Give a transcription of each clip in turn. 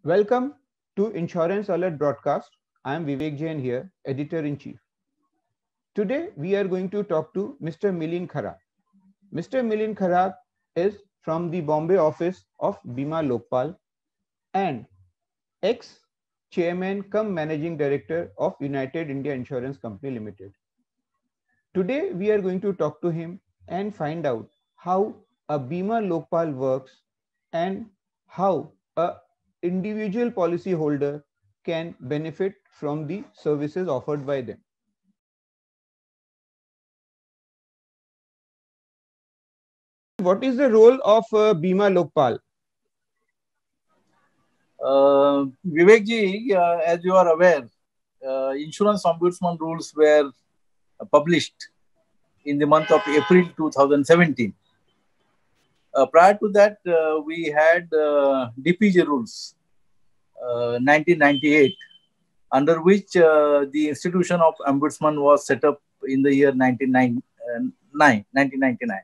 Welcome to Insurance Alert Broadcast. I am Vivek Jain here, Editor-in-Chief. Today we are going to talk to Mr. Milind Khara. Mr. Milind Khara is from the Bombay office of Bima Lokpal and ex-chairman cum managing director of United India Insurance Company Limited. Today we are going to talk to him and find out how a Bima Lokpal works and how a individual policyholder can benefit from the services offered by them. What is the role of Bima Lokpal? Vivek ji, as you are aware, insurance ombudsman rules were published in the month of April 2017. Prior to that, we had DPJ rules, 1998, under which the institution of ombudsman was set up in the year 1999.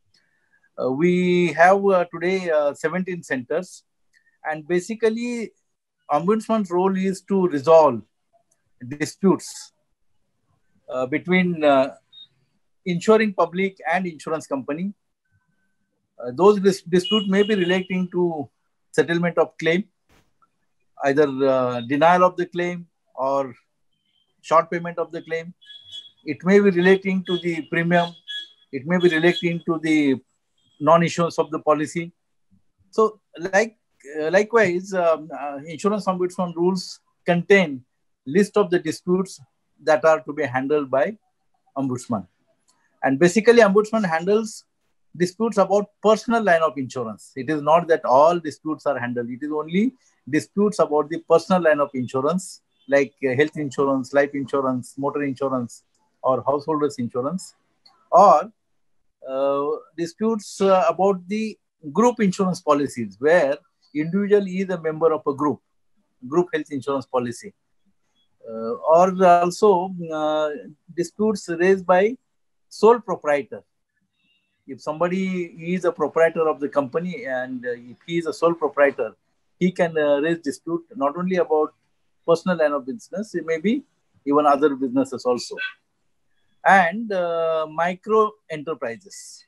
We have today 17 centers, and basically ombudsman's role is to resolve disputes between insuring public and insurance company. Those disputes may be relating to settlement of claim, either denial of the claim or short payment of the claim. It may be relating to the premium. It may be relating to the non-issuance of the policy. So likewise, insurance ombudsman rules contain list of the disputes that are to be handled by ombudsman. And basically, ombudsman handles disputes about personal line of insurance. It is not that all disputes are handled. It is only disputes about the personal line of insurance, like health insurance, life insurance, motor insurance, or householders insurance, or disputes about the group insurance policies, where individual is a member of a group health insurance policy, or also disputes raised by sole proprietor. If somebody is a proprietor of the company and if he is a sole proprietor, he can raise dispute not only about personal line of business, it may be even other businesses also. And micro enterprises.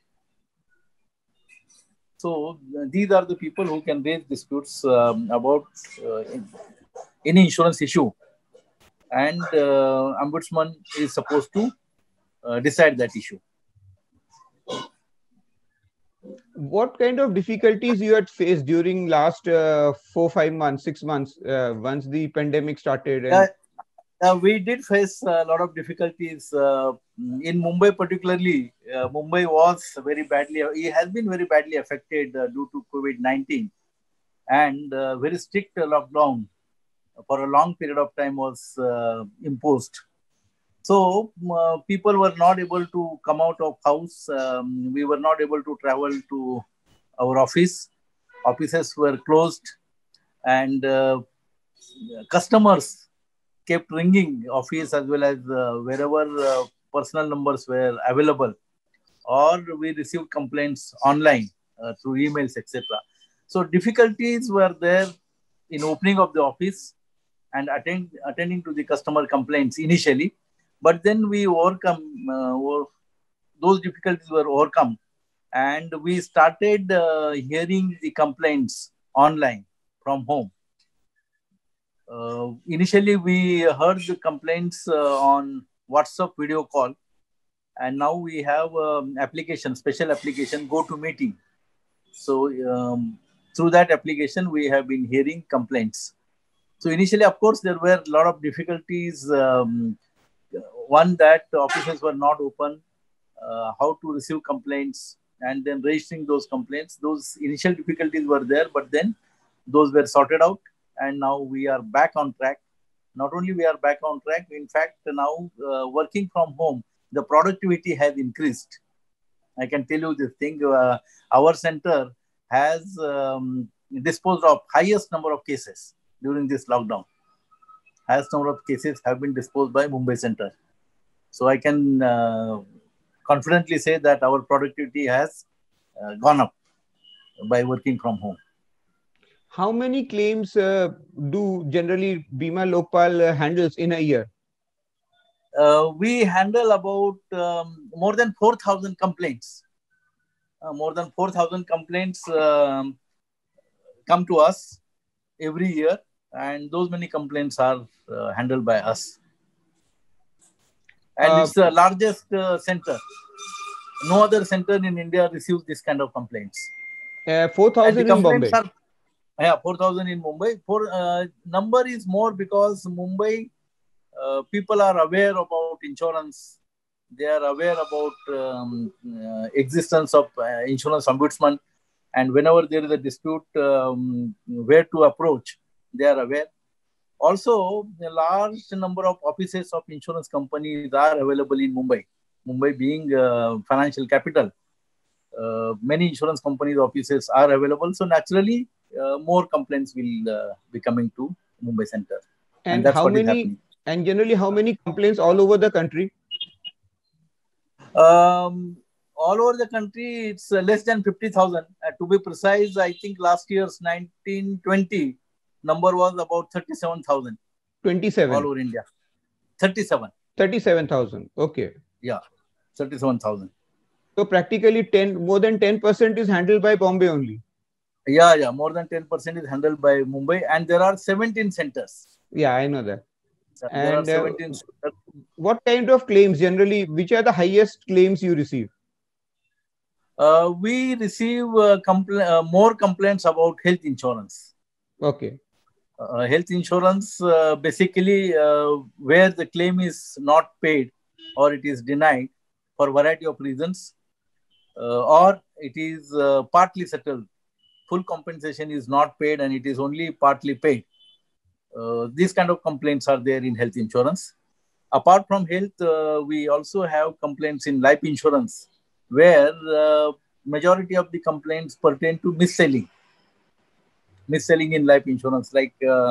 So these are the people who can raise disputes about any insurance issue, and ombudsman is supposed to decide that issue. What kind of difficulties you had faced during last 4-5 months, 6 months, once the pandemic started? We did face a lot of difficulties in Mumbai, particularly. Mumbai was very badly, it has been very badly affected due to COVID-19, and very strict lockdown for a long period of time was imposed. So people were not able to come out of house. We were not able to travel to our office. Offices were closed, and customers kept ringing office as well as wherever personal numbers were available, or we received complaints online through emails, etc. So difficulties were there in opening of the office and attending to the customer complaints initially, but then we overcome those difficulties were overcome, and we started hearing the complaints online from home. Initially, we heard the complaints on WhatsApp video call, and now we have special application, GoToMeeting. So through that application, we have been hearing complaints. So initially, of course, there were a lot of difficulties. One, that offices were not open, how to receive complaints, and then registering those complaints. Those initial difficulties were there, but then those were sorted out. And now we are back on track. Not only we are back on track, in fact, now working from home, the productivity has increased. I can tell you this thing, our center has disposed of highest number of cases during this lockdown. Highest number of cases have been disposed by Mumbai center. So I can confidently say that our productivity has gone up by working from home. how many claims do generally Bima Lokpal handles in a year? We handle about more than 4,000 complaints. More than 4,000 complaints come to us every year, and those many complaints are handled by us. And it's the largest center. No other center in India receives this kind of complaints. 4,000 in Bombay. 4,000 in Mumbai. Number is more because Mumbai people are aware about insurance. They are aware about existence of insurance ombudsman, and whenever there is a dispute, where to approach, they are aware. Also, a large number of offices of insurance companies are available in Mumbai. Mumbai being financial capital, many insurance companies' offices are available. So naturally, more complaints will be coming to Mumbai center, and that's what is happening. And generally, how many complaints all over the country? All over the country, it's less than 50,000. To be precise, I think last year's 1920 number was about 37,000. 27. All over India. 37. 37,000. Okay. Yeah, 37,000. So practically more than 10% is handled by Bombay only. Yeah, more than 10% is handled by Mumbai, and there are 17 centers. Yeah, I know that. There are 17 centers. What kind of claims generally? Which are the highest claims you receive? We receive more complaints about health insurance. Okay. Health insurance, basically, where the claim is not paid or it is denied for a variety of reasons, or it is partly settled. Full compensation is not paid and it is only partly paid. These kind of complaints are there in health insurance. Apart from health, we also have complaints in life insurance, where majority of the complaints pertain to mis-selling. Mis-selling in life insurance, like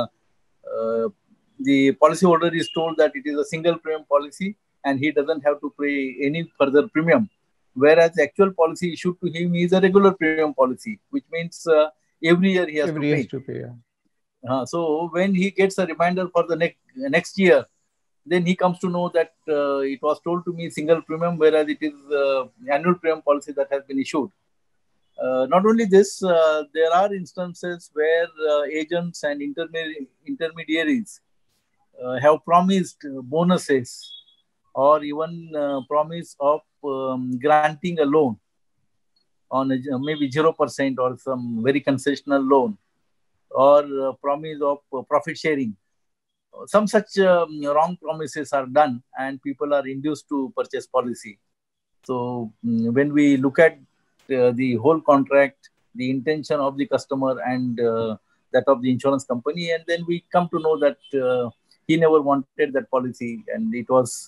the policyholder is told that it is a single premium policy and he doesn't have to pay any further premium, whereas the actual policy issued to him is a regular premium policy, which means every year he has to pay. Yeah. So when he gets a reminder for the next year, then he comes to know that it was told to me single premium, whereas it is annual premium policy that has been issued. Not only this, there are instances where agents and intermediaries have promised bonuses or even promise of granting a loan on maybe 0% or some very concessional loan, or promise of profit sharing. Some such wrong promises are done and people are induced to purchase policy. So when we look at the whole contract, the intention of the customer and that of the insurance company, and then we come to know that he never wanted that policy, and it was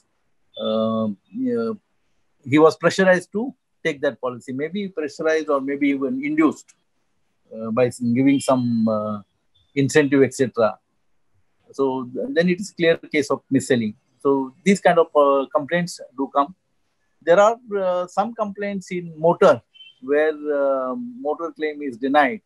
he was pressurized to take that policy, maybe pressurized or maybe even induced by giving some incentive, etc. So then it is clear case of mis-selling. So these kind of complaints do come. There are some complaints in motor, where motor claim is denied.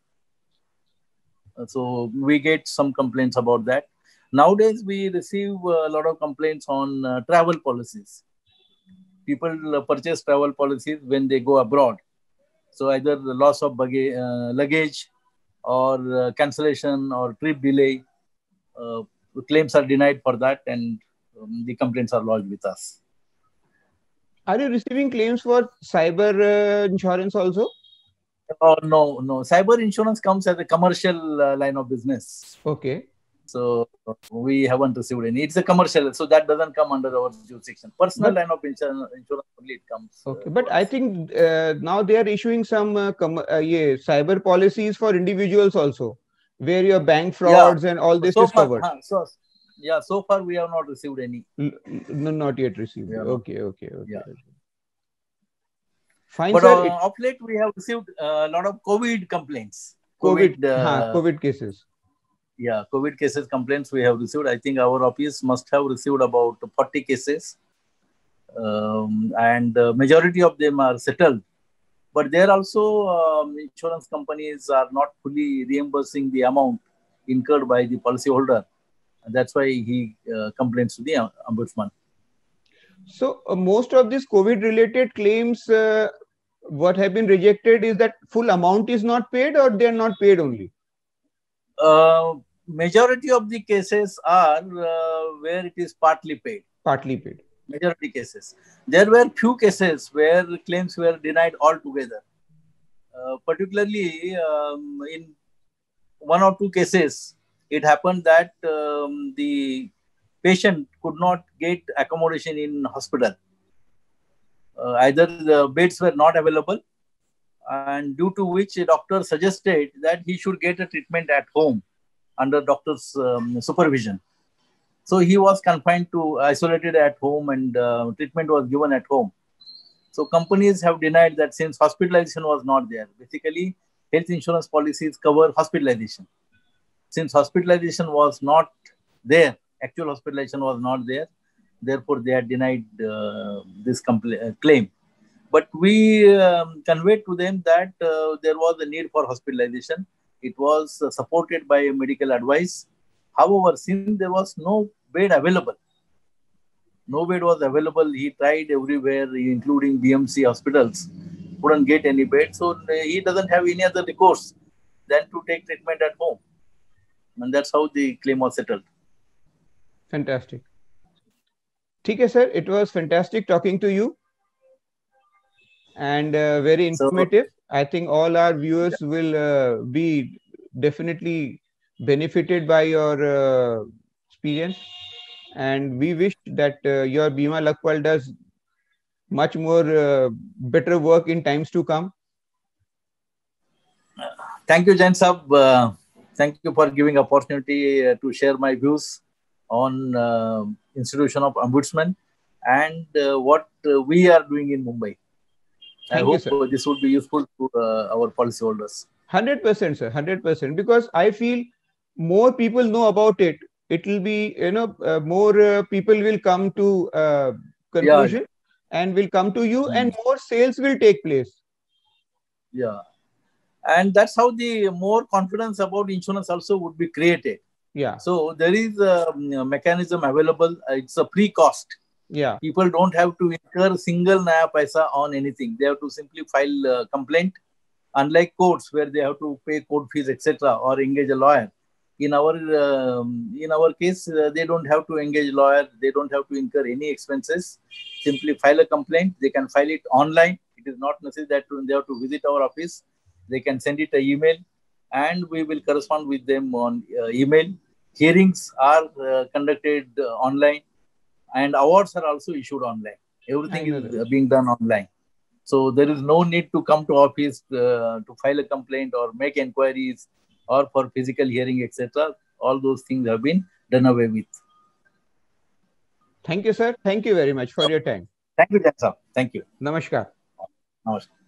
So we get some complaints about that. Nowadays, we receive a lot of complaints on travel policies. People purchase travel policies when they go abroad. So either the loss of luggage or cancellation or trip delay, claims are denied for that, and the complaints are lodged with us. Are you receiving claims for cyber insurance also? No. Cyber insurance comes as a commercial line of business. Okay. So we haven't received any. It's a commercial, so that doesn't come under our jurisdiction. Personal line of insurance only it comes. Okay, but I think now they are issuing some cyber policies for individuals also, where your bank frauds and all this is covered. So far we have not received any. No, not yet received. Yeah. Okay. Yeah. Fine, but sir. Of late we have received a lot of COVID complaints. COVID cases. Yeah, COVID cases complaints we have received. I think our office must have received about 40 cases. And majority of them are settled. But there also insurance companies are not fully reimbursing the amount incurred by the policyholder. And that's why he complains to the ombudsman. So most of these COVID-related claims, what have been rejected is that full amount is not paid, or they are not paid only? Majority of the cases are where it is partly paid. Partly paid. Majority cases. There were few cases where claims were denied altogether. Particularly in one or two cases, it happened that the patient could not get accommodation in hospital. Either the beds were not available, and due to which a doctor suggested that he should get a treatment at home under doctor's supervision. So he was confined to isolated at home, and treatment was given at home. So companies have denied that since hospitalization was not there. Basically, health insurance policies cover hospitalization. Since hospitalization was not there, actual hospitalization was not there, therefore they had denied this claim. But we conveyed to them that there was a need for hospitalization. It was supported by medical advice. However, since there was no bed available, he tried everywhere, including BMC hospitals, couldn't get any bed. So he doesn't have any other recourse than to take treatment at home. And that's how the claim was settled. Fantastic. Okay, sir. It was fantastic talking to you, and very informative. I think all our viewers will be definitely benefited by your experience, and we wish that your Bima Lakhpal does much more better work in times to come. Thank you, Jain Sahab. Thank you for giving opportunity to share my views on institution of ombudsman and what we are doing in Mumbai. I hope this would be useful to our policyholders. 100%, sir. 100%. Because I feel more people know about it. It will be, more people will come to conclusion and will come to you, and more sales will take place. Yeah. And that's how the more confidence about insurance also would be created. Yeah. So there is a mechanism available. It's a pre-cost. Yeah. People don't have to incur single naya paisa on anything. They have to simply file a complaint. Unlike courts where they have to pay court fees, etc., or engage a lawyer. In our case, they don't have to engage a lawyer. They don't have to incur any expenses. Simply file a complaint. They can file it online. It is not necessary that they have to visit our office. They can send it an email, and we will correspond with them on email. Hearings are conducted online, and awards are also issued online. Everything is being done online. So there is no need to come to office to file a complaint or make inquiries or for physical hearing, etc. All those things have been done away with. Thank you, sir. Thank you very much for your time. Thank you, Jain Sahab. Thank you. Namaskar. Namaskar.